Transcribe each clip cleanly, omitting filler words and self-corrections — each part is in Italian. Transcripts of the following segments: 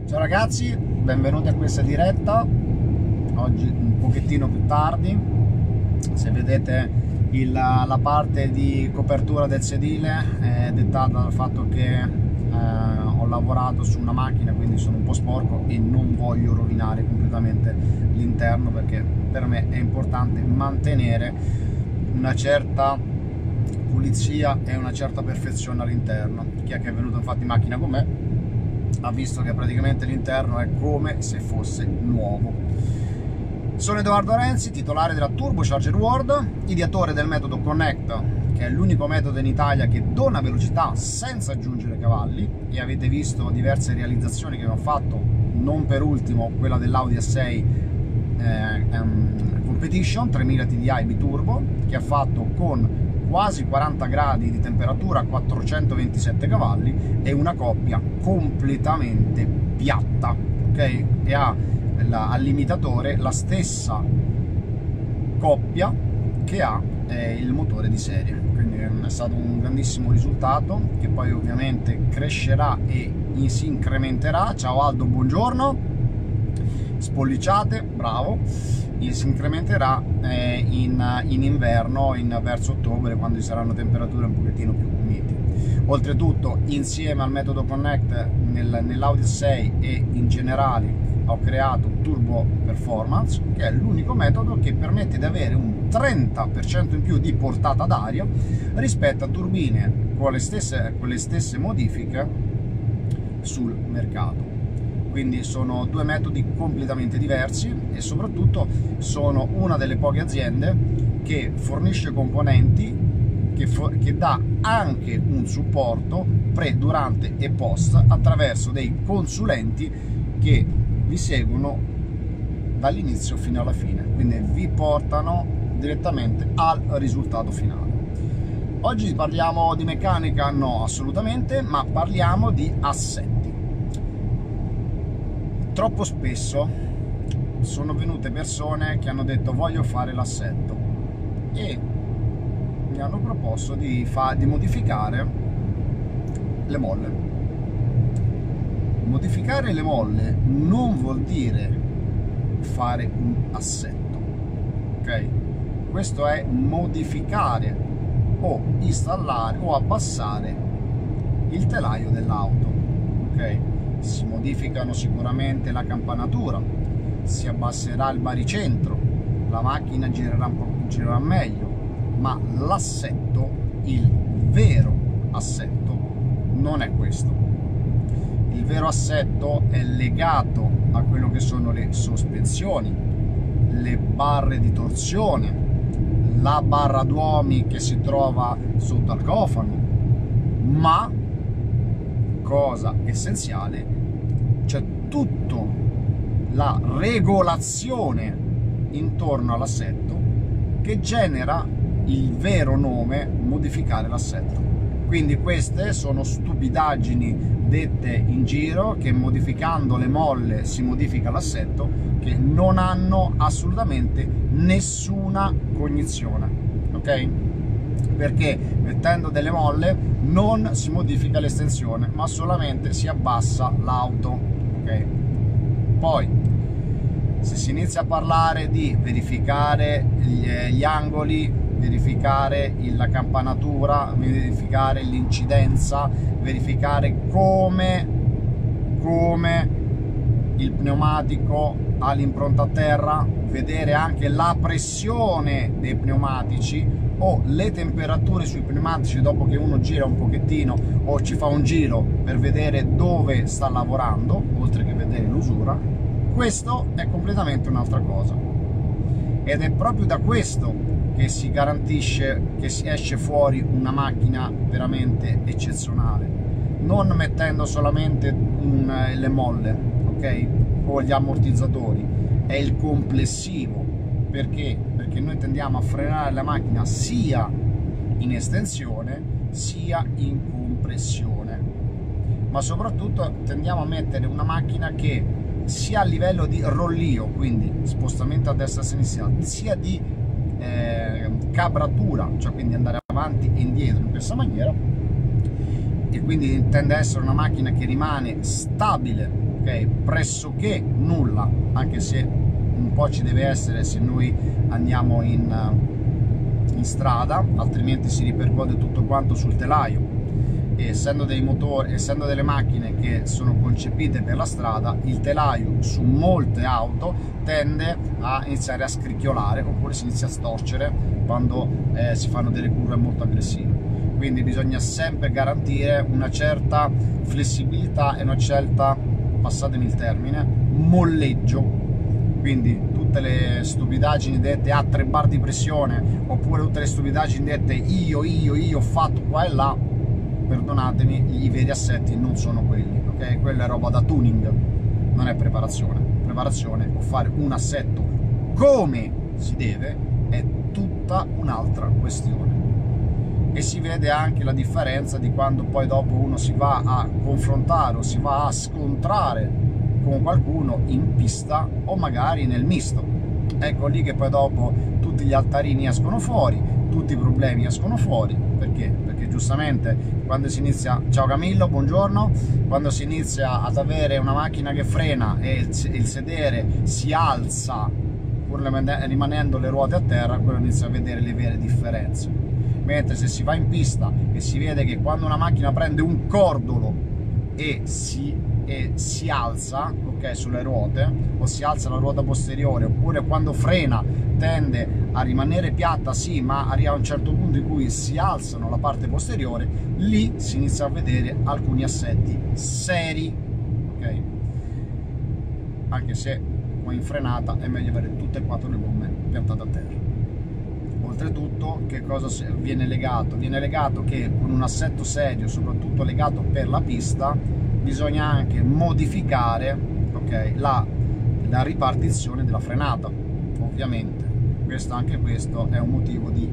Ciao ragazzi, benvenuti a questa diretta. Oggi un pochettino più tardi. Se vedete la parte di copertura del sedile è dettata dal fatto che ho lavorato su una macchina, quindi sono un po' sporco e non voglio rovinare completamente l'interno, perché per me è importante mantenere una certa pulizia e una certa perfezione all'interno. Chi è che è venuto infatti in macchina con me ha visto che praticamente l'interno è come se fosse nuovo. Sono Edoardo Renzi, titolare della Turbocharger World, ideatore del metodo Connect, che è l'unico metodo in Italia che dona velocità senza aggiungere cavalli, e avete visto diverse realizzazioni che ho fatto, non per ultimo quella dell'Audi A6 Competition 3000 TDI biturbo, che ha fatto con quasi 40 gradi di temperatura, 427 cavalli e una coppia completamente piatta, ok? E ha all'imitatore la stessa coppia che ha il motore di serie, quindi è stato un grandissimo risultato che poi ovviamente crescerà e si incrementerà. Ciao Aldo, buongiorno. Spolliciate, bravo. Si incrementerà in inverno, verso ottobre, quando ci saranno temperature un pochettino più miti. Oltretutto, insieme al metodo Connect nell'Audi 6 e in generale ho creato Turbo Performance, che è l'unico metodo che permette di avere un 30% in più di portata d'aria rispetto a turbine con le stesse modifiche sul mercato. Quindi sono due metodi completamente diversi e soprattutto sono una delle poche aziende che fornisce componenti, che dà anche un supporto pre, durante e post attraverso dei consulenti che vi seguono dall'inizio fino alla fine, quindi vi portano direttamente al risultato finale. Oggi parliamo di meccanica? No, assolutamente, ma parliamo di assetti. Troppo spesso sono venute persone che hanno detto voglio fare l'assetto e mi hanno proposto di modificare le molle. Modificare le molle non vuol dire fare un assetto, ok? Questo è modificare o installare o abbassare il telaio dell'auto, ok? Si modificano sicuramente la campanatura, si abbasserà il baricentro, la macchina girerà meglio, ma l'assetto, il vero assetto, non è questo. Il vero assetto è legato a quello che sono le sospensioni, le barre di torsione, la barra d'uomi che si trova sotto al cofano, ma cosa essenziale, c'è tutta la regolazione intorno all'assetto che genera il vero nome modificare l'assetto. Quindi queste sono stupidaggini dette in giro, che modificando le molle si modifica l'assetto, che non hanno assolutamente nessuna cognizione, ok? Perché mettendo delle molle non si modifica l'estensione, ma solamente si abbassa l'auto, ok? Poi se si inizia a parlare di verificare gli angoli, verificare la campanatura, verificare l'incidenza, verificare come il pneumatico ha l'impronta a terra, vedere anche la pressione dei pneumatici o le temperature sui pneumatici dopo che uno gira un pochettino o ci fa un giro per vedere dove sta lavorando, oltre che vedere l'usura, questo è completamente un'altra cosa. Ed è proprio da questo che si garantisce che si esce fuori una macchina veramente eccezionale, non mettendo solamente le molle, ok, o gli ammortizzatori, è il complessivo. Perché? Perché noi tendiamo a frenare la macchina sia in estensione sia in compressione, ma soprattutto tendiamo a mettere una macchina che sia a livello di rollio, quindi spostamento a destra e a sinistra, sia di cabratura, cioè quindi andare avanti e indietro in questa maniera, e quindi tende a essere una macchina che rimane stabile ok? Pressoché nulla, anche se un po' ci deve essere se noi andiamo in strada, altrimenti si ripercuote tutto quanto sul telaio. E essendo dei motori, essendo delle macchine che sono concepite per la strada, il telaio su molte auto tende a iniziare a scricchiolare, oppure si inizia a storcere quando si fanno delle curve molto aggressive. Quindi bisogna sempre garantire una certa flessibilità e una certa, passatemi il termine, molleggio. Quindi tutte le stupidaggini dette a 3 bar di pressione, oppure tutte le stupidaggini dette io ho fatto qua e là, perdonatemi, i veri assetti non sono quelli, ok? Quella è roba da tuning, non è preparazione. Preparazione o fare un assetto come si deve è tutta un'altra questione. E si vede anche la differenza di quando poi dopo uno si va a confrontare o si va a scontrare con qualcuno in pista o magari nel misto. Ecco lì che poi dopo tutti gli altarini escono fuori, tutti i problemi escono fuori. Perché? Perché giustamente quando si inizia, ciao Camillo, buongiorno, quando si inizia ad avere una macchina che frena e il sedere si alza pur rimanendo le ruote a terra, quello inizia a vedere le vere differenze. Mentre se si va in pista e si vede che quando una macchina prende un cordolo e si alza, ok, sulle ruote, o si alza la ruota posteriore, oppure quando frena tende a rimanere piatta, sì, ma arriva a un certo punto in cui si alzano la parte posteriore, lì si inizia a vedere alcuni assetti seri, ok? Anche se poi in frenata è meglio avere tutte e 4 le gomme piantate a terra. Oltretutto, che cosa viene legato? Viene legato che con un assetto serio, soprattutto legato per la pista, bisogna anche modificare, ok, la ripartizione della frenata, ovviamente. Anche questo è un motivo di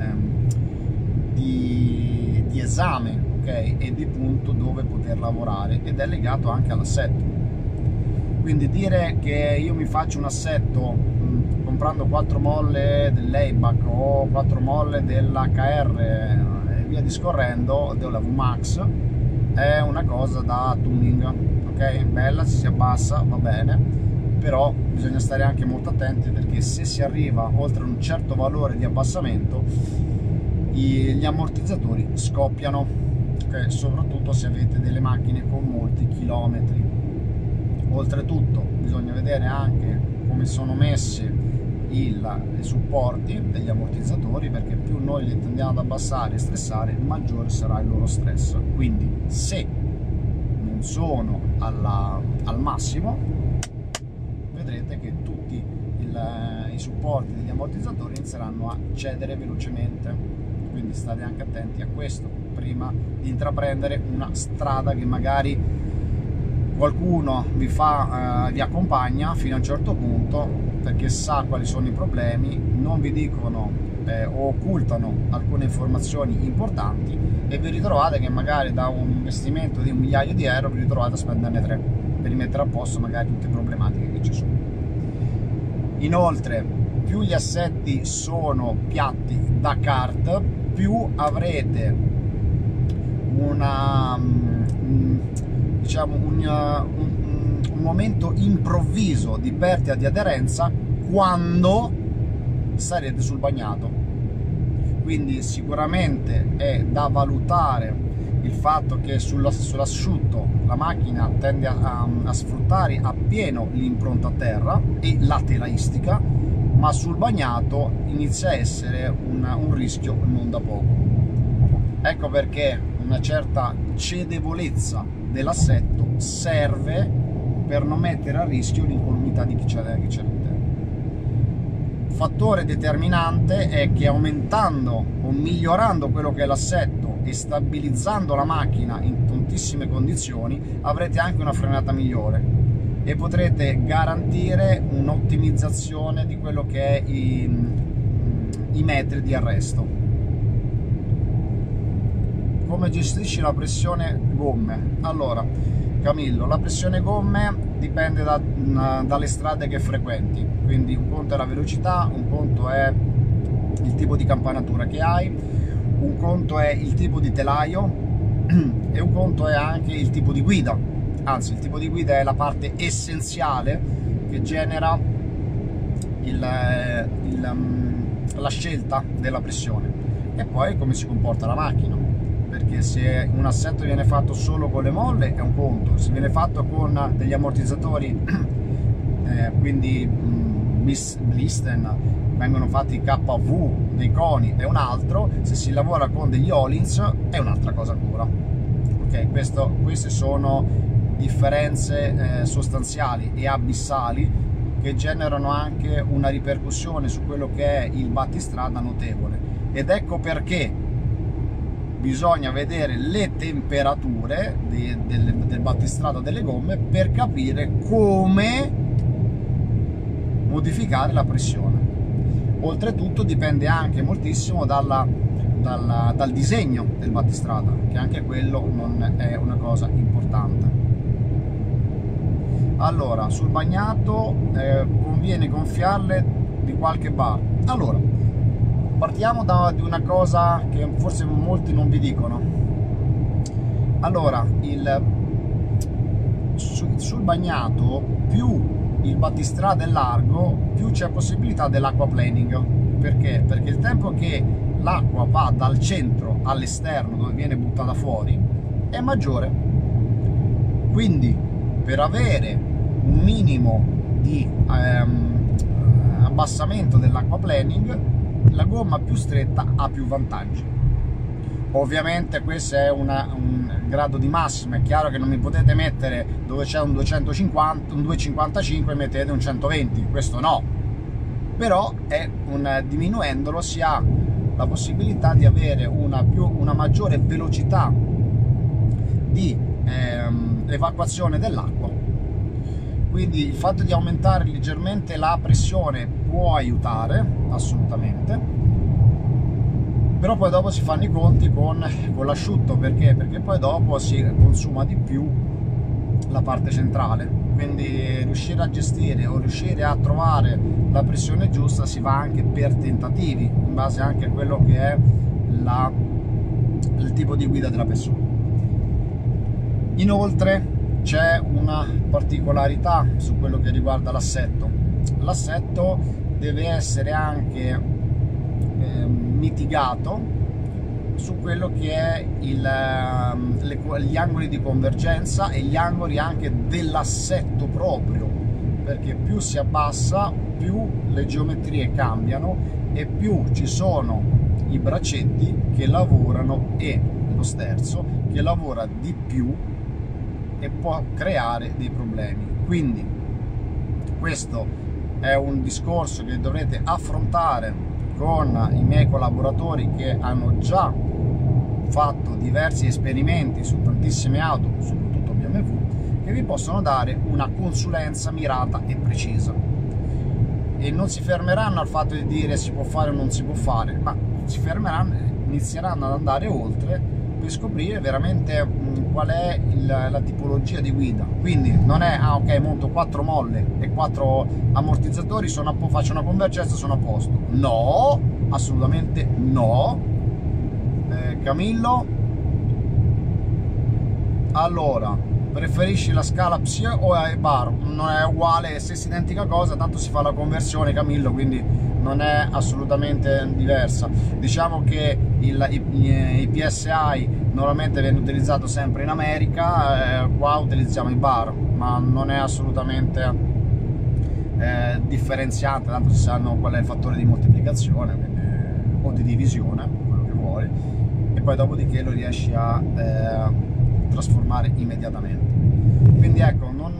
esame, ok, e di punto dove poter lavorare, ed è legato anche all'assetto. Quindi dire che io mi faccio un assetto comprando 4 molle dell'Eibach o 4 molle dell'HR e via discorrendo, della VMAX, è una cosa da tuning, ok? Bella, si abbassa, va bene, però bisogna stare anche molto attenti, perché se si arriva oltre un certo valore di abbassamento gli ammortizzatori scoppiano, okay? Soprattutto se avete delle macchine con molti chilometri. Oltretutto bisogna vedere anche come sono messi i supporti degli ammortizzatori, perché più noi li tendiamo ad abbassare e stressare, maggiore sarà il loro stress. Quindi se non sono al massimo, vedrete che tutti i supporti degli ammortizzatori inizieranno a cedere velocemente. Quindi state anche attenti a questo prima di intraprendere una strada che magari qualcuno vi accompagna fino a un certo punto, perché sa quali sono i problemi, non vi dicono o occultano alcune informazioni importanti, e vi ritrovate che magari da un investimento di 1 migliaio di euro vi ritrovate a spenderne 3 per rimettere a posto magari tutte le problematiche che ci sono. Inoltre, più gli assetti sono piatti da kart, più avrete diciamo un momento improvviso di perdita di aderenza quando sarete sul bagnato. Quindi sicuramente è da valutare il fatto che sull'asciutto la macchina tende a sfruttare appieno l'impronta a terra e la telaistica, ma sul bagnato inizia a essere un rischio non da poco. Ecco perché una certa cedevolezza dell'assetto serve per non mettere a rischio l'incolumità di chi c'è all'interno. Fattore determinante è che aumentando o migliorando quello che è l'assetto e stabilizzando la macchina in tantissime condizioni, avrete anche una frenata migliore e potrete garantire un'ottimizzazione di quello che è i metri di arresto. Come gestisci la pressione gomme? Allora, Camillo, la pressione gomme dipende dalle strade che frequenti, quindi un conto è la velocità, un conto è il tipo di campanatura che hai, un conto è il tipo di telaio e un conto è anche il tipo di guida, anzi il tipo di guida è la parte essenziale che genera la scelta della pressione, e poi come si comporta la macchina, perché se un assetto viene fatto solo con le molle è un conto, se viene fatto con degli ammortizzatori quindi Blisten, vengono fatti KV, dei coni è un altro, se si lavora con degli Öhlins è un'altra cosa ancora. Ok, queste sono differenze sostanziali e abissali che generano anche una ripercussione su quello che è il battistrada notevole, ed ecco perché bisogna vedere le temperature del battistrada delle gomme per capire come modificare la pressione. Oltretutto dipende anche moltissimo dal disegno del battistrada, che anche quello non è una cosa importante. Allora, sul bagnato conviene gonfiarle di qualche bar. Allora, partiamo da una cosa che forse molti non vi dicono. Allora, sul bagnato, più il battistrada è largo, più c'è possibilità dell'acquaplaning. Perché? Perché il tempo che l'acqua va dal centro all'esterno, dove viene buttata fuori, è maggiore. Quindi, per avere un minimo di abbassamento dell'acquaplaning, la gomma più stretta ha più vantaggi. Ovviamente questo è un grado di massima, è chiaro che non mi potete mettere dove c'è un 250, un 255 e mettete un 120, questo no, però diminuendolo si ha la possibilità di avere una maggiore velocità di evacuazione dell'acqua. Quindi il fatto di aumentare leggermente la pressione può aiutare assolutamente, però poi dopo si fanno i conti con l'asciutto. Perché? Perché poi dopo si consuma di più la parte centrale, quindi riuscire a gestire o riuscire a trovare la pressione giusta si va anche per tentativi, in base anche a quello che è il tipo di guida della persona. Inoltre c'è una particolarità su quello che riguarda l'assetto. L'assetto deve essere anche mitigato su quello che è gli angoli di convergenza e gli angoli anche dell'assetto proprio, perché più si abbassa, più le geometrie cambiano e più ci sono i braccetti che lavorano e lo sterzo che lavora di più e può creare dei problemi. Quindi questo è un discorso che dovrete affrontare con i miei collaboratori, che hanno già fatto diversi esperimenti su tantissime auto, soprattutto BMW, che vi possono dare una consulenza mirata e precisa, e non si fermeranno al fatto di dire si può fare o non si può fare, ma si fermeranno, inizieranno ad andare oltre per scoprire veramente qual è la tipologia di guida. Quindi non è ok, monto 4 molle e 4 ammortizzatori, faccio una convergenza, sono a posto. No, assolutamente no. Camillo, allora, preferisci la scala PSI o bar? Non è uguale, è stessa identica cosa, tanto si fa la conversione, Camillo, quindi non è assolutamente diversa. Diciamo che i PSI normalmente viene utilizzato sempre in America, qua utilizziamo i bar, ma non è assolutamente differenziante, tanto si sanno qual è il fattore di moltiplicazione, quindi, o di divisione, quello che vuoi, e poi dopodiché lo riesci a trasformare immediatamente. Quindi ecco, non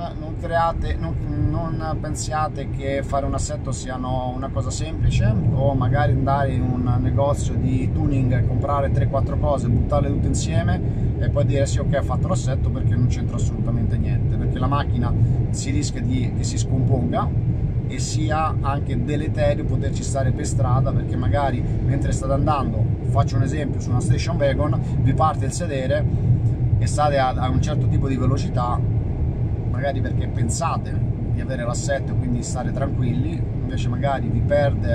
pensiate che fare un assetto sia una cosa semplice, o magari andare in un negozio di tuning, comprare 3-4 cose, buttarle tutte insieme e poi dire sì, ok, ho fatto l'assetto, perché non c'entra assolutamente niente, perché la macchina si rischia che si scomponga e sia anche deleterio poterci stare per strada, perché magari mentre state andando, faccio un esempio, su una station wagon vi parte il sedere e state a un certo tipo di velocità, magari perché pensate di avere l'assetto e quindi stare tranquilli, invece magari vi perde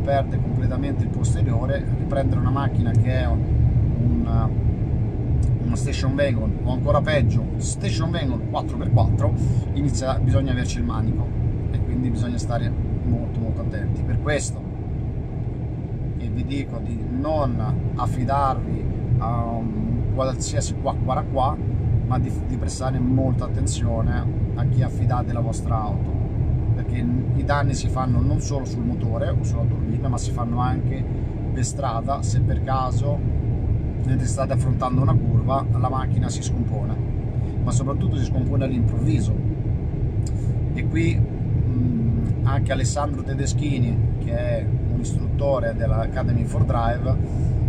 completamente il posteriore. Riprendere una macchina che è uno una station wagon, o ancora peggio station wagon 4x4, bisogna averci il manico, e quindi bisogna stare molto attenti. Per questo che vi dico di non affidarvi a un qualsiasi qua, ma di prestare molta attenzione a chi affidate la vostra auto, perché i danni si fanno non solo sul motore o sulla turbina, ma si fanno anche per strada. Se per caso mentre state affrontando una curva la macchina si scompone, ma soprattutto si scompone all'improvviso. E qui anche Alessandro Tedeschini, che è un istruttore dell'Academy for Drive,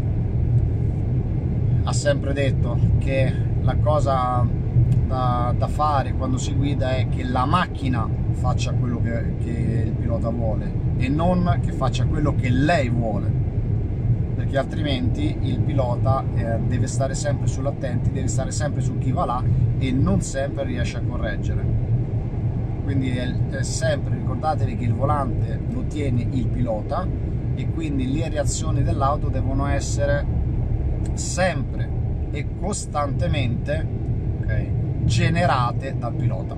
ha sempre detto che la cosa da fare quando si guida è che la macchina faccia quello che il pilota vuole, e non che faccia quello che lei vuole, perché altrimenti il pilota deve stare sempre sull'attenti, deve stare sempre su chi va là, e non sempre riesce a correggere. Quindi è sempre, ricordatevi che il volante lo tiene il pilota, e quindi le reazioni dell'auto devono essere sempre e costantemente, okay, generate dal pilota.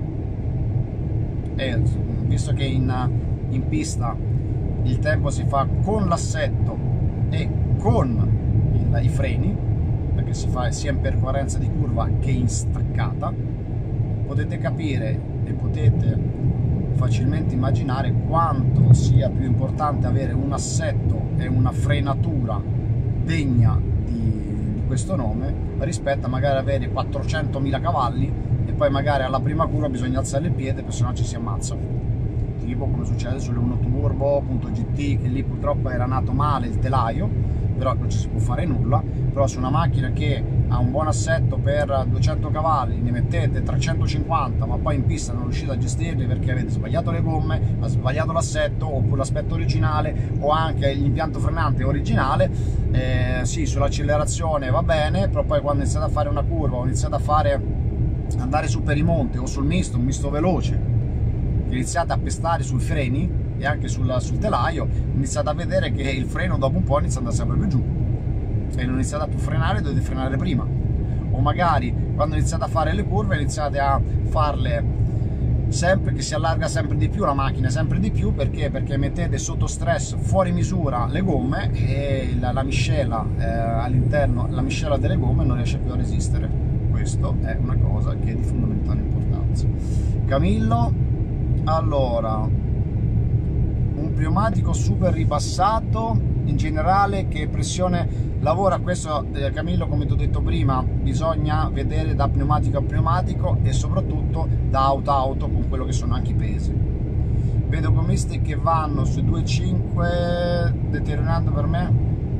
E visto che in pista il tempo si fa con l'assetto e con i freni, perché si fa sia in percorrenza di curva che in staccata, potete capire e potete facilmente immaginare quanto sia più importante avere un assetto e una frenatura degna di questo nome, rispetto a magari avere 400.000 cavalli e poi magari alla prima curva bisogna alzare il piede, perché sennò ci si ammazza, tipo come succede sulle 1 Turbo .gt, che lì purtroppo era nato male il telaio, però non ci si può fare nulla. Però su una macchina che ha un buon assetto per 200 cavalli ne mettete 350, ma poi in pista non riuscite a gestirli perché avete sbagliato le gomme, avete sbagliato l'assetto, oppure l'aspetto originale, o anche l'impianto frenante originale, sì, sull'accelerazione va bene, però poi quando iniziate a fare una curva o iniziate a andare su per i monti o sul misto, un misto veloce, iniziate a pestare sui freni e anche sul telaio, iniziate a vedere che il freno dopo un po' inizia ad andare sempre più giù, e non iniziate a più frenare, dovete frenare prima. O magari quando iniziate a fare le curve iniziate a farle sempre, che si allarga sempre di più la macchina, sempre di più, perché mettete sotto stress fuori misura le gomme, e la miscela all'interno, la miscela delle gomme non riesce più a resistere. Questo è una cosa che è di fondamentale importanza. Camillo, allora, un pneumatico super ribassato, in generale che pressione lavora? Questo, Camillo, come ti ho detto prima, bisogna vedere da pneumatico a pneumatico e soprattutto da auto a auto, con quello che sono anche i pesi. Vedo gomisti che vanno sui 2.5, deteriorando per me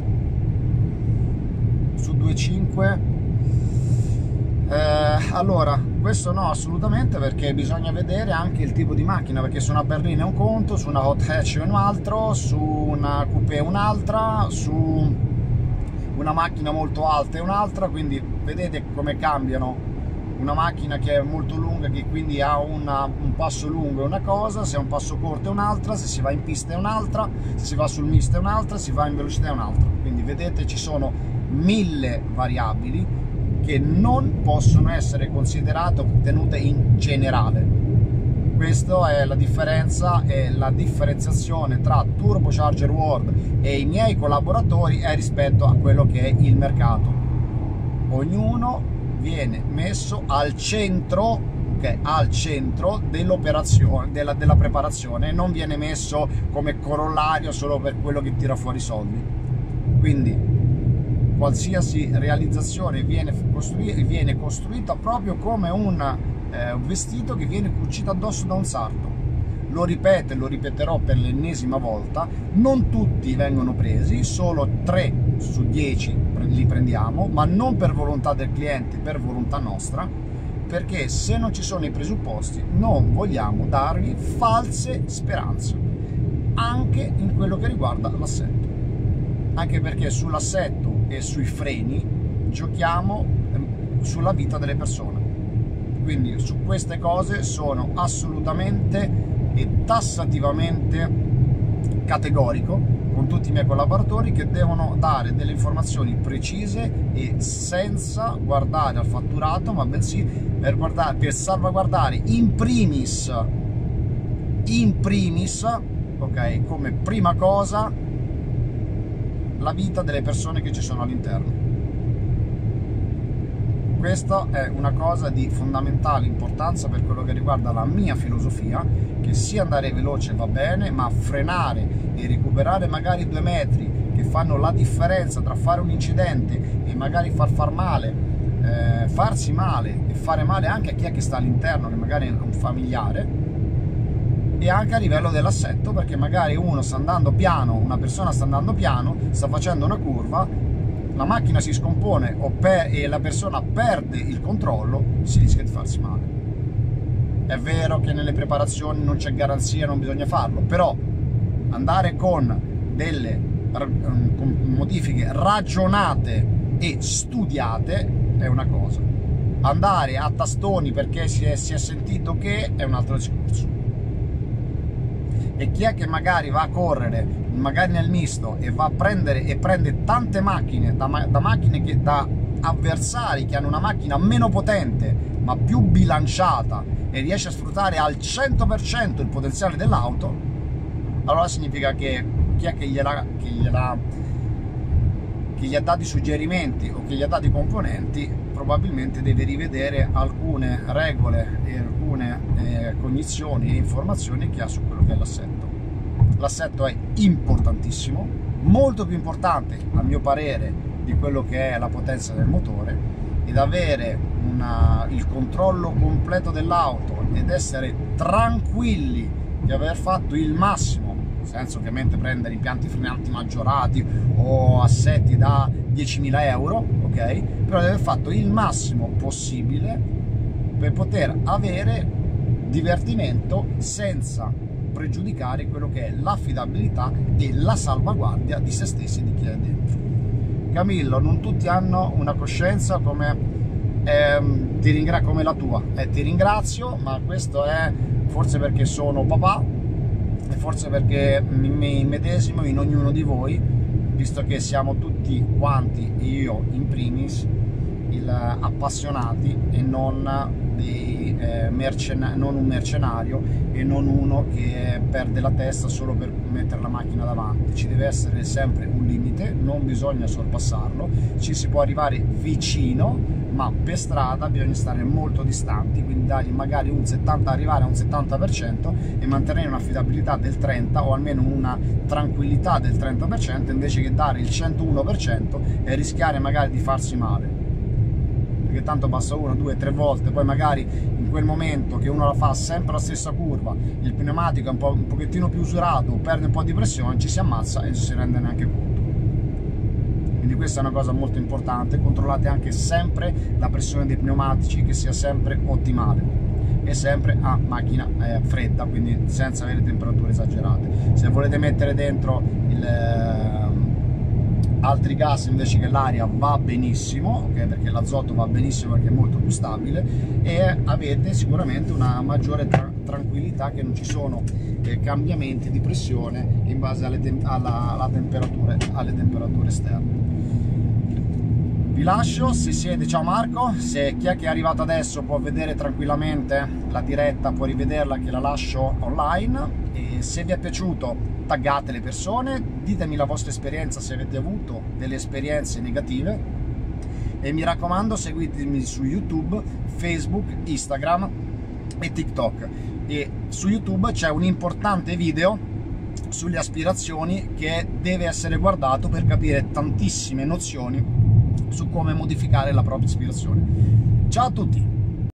su 2.5. Allora, questo no, assolutamente, perché bisogna vedere anche il tipo di macchina, perché su una berlina è un conto, su una hot hatch è un altro, su una coupé è un'altra, su una macchina molto alta è un'altra, quindi vedete come cambiano. Una macchina che è molto lunga, che quindi ha un passo lungo è una cosa, se ha un passo corto è un'altra, se si va in pista è un'altra, se si va sul misto è un'altra, se si va in velocità è un'altra. Quindi vedete, ci sono 1000 variabili che non possono essere considerate o tenute in generale. Questa è la differenza, e la differenziazione tra Turbocharger World e i miei collaboratori è rispetto a quello che è il mercato. Ognuno viene messo al centro, okay, al centro dell'operazione, della preparazione, non viene messo come corollario solo per quello che tira fuori i soldi. Quindi qualsiasi realizzazione viene costruita proprio come un vestito che viene cucito addosso da un sarto. Lo ripeto e lo ripeterò per l'ennesima volta: non tutti vengono presi, solo 3 su 10 li prendiamo, ma non per volontà del cliente, per volontà nostra, perché se non ci sono i presupposti non vogliamo darvi false speranze, anche in quello che riguarda l'assetto. Anche perché sull'assetto e sui freni giochiamo sulla vita delle persone, quindi su queste cose sono assolutamente e tassativamente categorico con tutti i miei collaboratori che devono dare delle informazioni precise e senza guardare al fatturato, ma bensì per salvaguardare in primis, ok, come prima cosa la vita delle persone che ci sono all'interno. Questa è una cosa di fondamentale importanza per quello che riguarda la mia filosofia, che sia andare veloce va bene, ma frenare e recuperare magari 2 metri che fanno la differenza tra fare un incidente e magari farsi male e fare male anche a chi è che sta all'interno, che magari è un familiare, e anche a livello dell'assetto, perché magari uno sta andando piano, una persona sta andando piano, sta facendo una curva, la macchina si scompone e la persona perde il controllo, si rischia di farsi male. È vero che nelle preparazioni non c'è garanzia, non bisogna farlo, però andare con delle modifiche ragionate e studiate è una cosa. Andare a tastoni perché si è sentito che è un altro discorso. E chi è che magari va a correre magari nel misto e va a prende tante macchine da avversari che hanno una macchina meno potente ma più bilanciata e riesce a sfruttare al 100% il potenziale dell'auto, allora significa che chi è che gli ha dati suggerimenti o che gli ha dati componenti probabilmente deve rivedere alcune regole e alcune cognizioni e informazioni che ha su quello che è l'assetto. L'assetto è importantissimo, molto più importante a mio parere di quello che è la potenza del motore, ed avere il controllo completo dell'auto ed essere tranquilli di aver fatto il massimo, senza ovviamente prendere impianti frenanti maggiorati o assetti da 10.000 euro, ok? Però di aver fatto il massimo possibile per poter avere divertimento senza pregiudicare quello che è l'affidabilità e la salvaguardia di se stessi e di chi è dentro. Camillo, non tutti hanno una coscienza come come la tua. Ti ringrazio, ma questo è forse perché sono papà e forse perché mi medesimo in ognuno di voi, visto che siamo tutti quanti, io in primis, appassionati e non un mercenario e non uno che perde la testa solo per mettere la macchina davanti. Ci deve essere sempre un limite, non bisogna sorpassarlo, ci si può arrivare vicino, ma per strada bisogna stare molto distanti, quindi dargli magari arrivare a un 70% e mantenere un'affidabilità del 30% o almeno una tranquillità del 30%, invece che dare il 101% e rischiare magari di farsi male, perché tanto basta 1, 2, 3 volte, poi magari in quel momento che uno la fa sempre la stessa curva, il pneumatico è un pochettino più usurato, perde un po' di pressione, ci si ammazza e non si rende neanche conto. Quindi questa è una cosa molto importante. Controllate anche sempre la pressione dei pneumatici, che sia sempre ottimale e sempre a macchina fredda, quindi senza avere temperature esagerate. Se volete mettere dentro altri gas invece che l'aria, va benissimo, okay? Perché l'azoto va benissimo perché è molto più stabile, e avete sicuramente una maggiore tranquillità, che non ci sono cambiamenti di pressione in base alle temperature esterne. Vi lascio, se siete, ciao Marco, se chi è che è arrivato adesso può vedere tranquillamente la diretta, può rivederla, che la lascio online, e se vi è piaciuto taggate le persone, ditemi la vostra esperienza se avete avuto delle esperienze negative, e mi raccomando seguitemi su YouTube, Facebook, Instagram e TikTok. E su YouTube c'è un importante video sulle aspirazioni che deve essere guardato per capire tantissime nozioni su come modificare la propria aspirazione. Ciao a tutti!